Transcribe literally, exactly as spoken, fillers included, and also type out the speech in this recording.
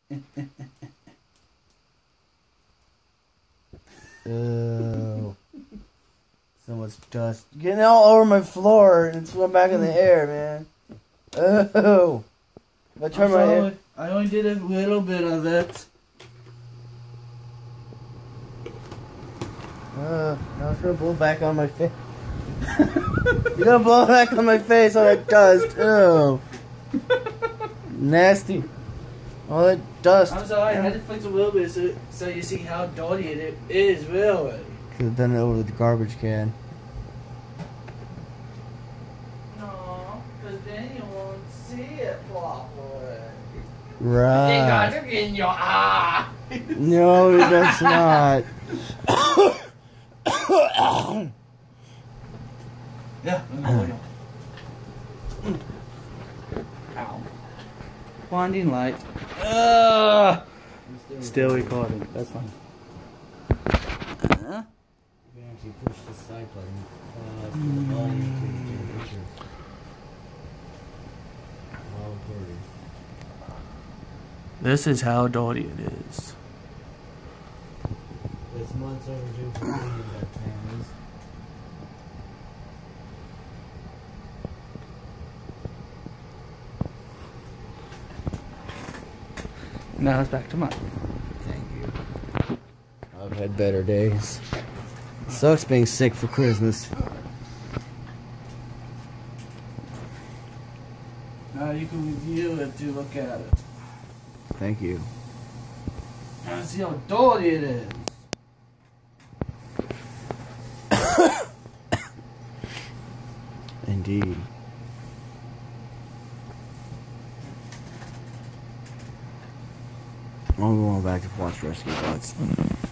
Oh. So much dust. Getting all over my floor and it's going back in the air, man. Oh. If I turn my head. I only did a little bit of it. Uh, now it's gonna blow back on my face. You're gonna blow back on my face, all that dust. Ew. Nasty. All that dust. I'm sorry, I had to fix a little bit so, so you see how dirty it is, really. Could have done it over the garbage can. No, because then you won't see it properly. Right. You got it in your eye. No, that's not. Yeah, I'm going on. Ow. Blinding light. Uh, Still recording. That's fine. uh, You can actually push the side button uh, for the volume to take a picture while recording. this is how dirty it is. It's months overdue for cleaning that pan is. Now it's back to mine. Thank you. I've had better days. Sucks being sick for Christmas. Now you can review it to look at it. Thank you. Now see how dirty it is. Indeed. I'm going back to watch Rescue Bots.